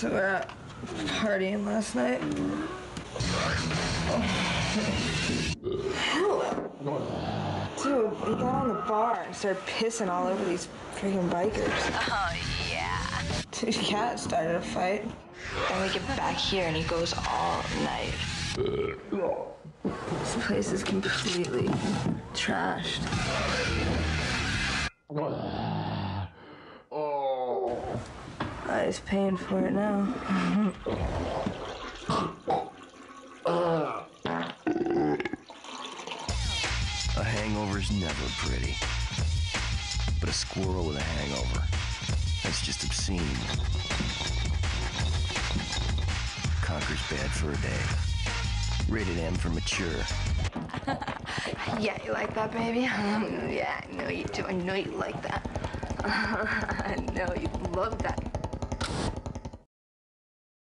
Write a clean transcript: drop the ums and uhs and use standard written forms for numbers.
So we're out partying last night. Hello. Dude, we got on the bar and started pissing all over these freaking bikers. Oh, yeah. Two cats started a fight. Then we get back here and he goes all night. This place is completely trashed. He's paying for it now. A hangover's never pretty. But a squirrel with a hangover, that's just obscene. Conker's bad for a day. Rated M for mature. Yeah, you like that, baby? Yeah, I know you do. I know you like that. I know you love that.